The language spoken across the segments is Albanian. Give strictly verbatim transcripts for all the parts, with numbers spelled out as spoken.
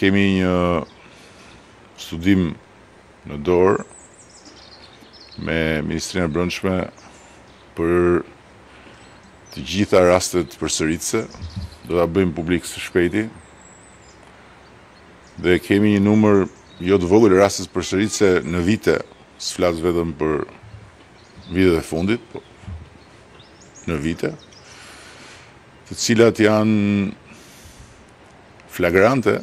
kemi një studim në dorë me Ministrinë e Brendshme për të gjitha rastet përsëritëse. Do ta bëjmë publik së shpejti. Dhe kemi një numër jo të vogël raste përsëritëse në vite, s'flas vetëm për vitet e fundit, po në vite, të cilat janë flagrante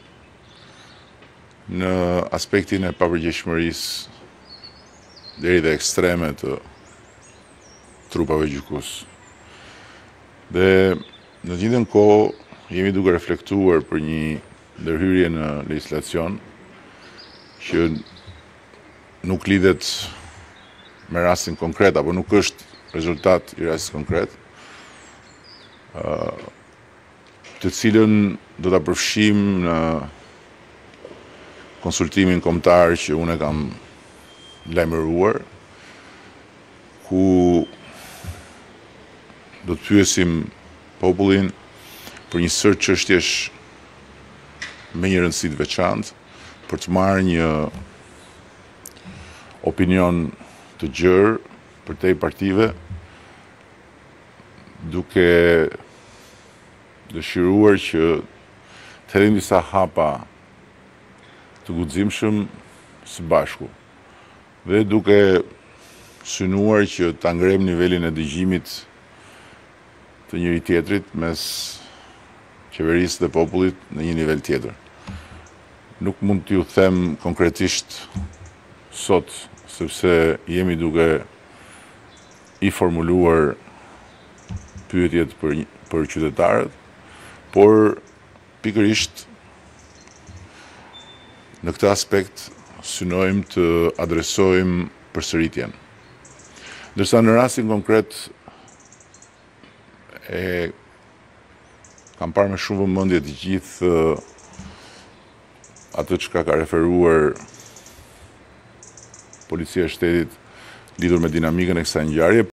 në aspektin e papërgjegjshmërisë deri te ekstreme të trupave gjykues. Dhe në të njëjtën kohë jemi duke reflektuar për një ndërhyrje në legjislacion që nuk lidhet me rastin konkret, apo nuk është rezultat i rastit konkret, të cilën do ta përfshijm në konsultimin kombëtar që unë kam lajmëruar, ku do të pyesim popullin për një sër çështjesh me një rëndësi të veçantë, për të marrë një opinion të gjerë përtej partive, duke dëshiruar që të hedhim disa hapa të guximshëm së bashku, dhe duke synuar që ta ngrem nivelin e dëgjimit të njëri tjetrit mes qeverisë dhe popullit në një nivel tjetër. Nuk mund t'ju them konkretisht sot, sepse jemi duke i formuluar pyetjet për, për qytetarët, por pikërisht në këtë aspekt synojmë të adresojmë përsëritjen. Ndërsa në rastin konkret e kam parë me shumë vëmendje të gjithë atë çka ka referuar Policia e Shtetit lidhur me dinamikën e kësaj ngjarje.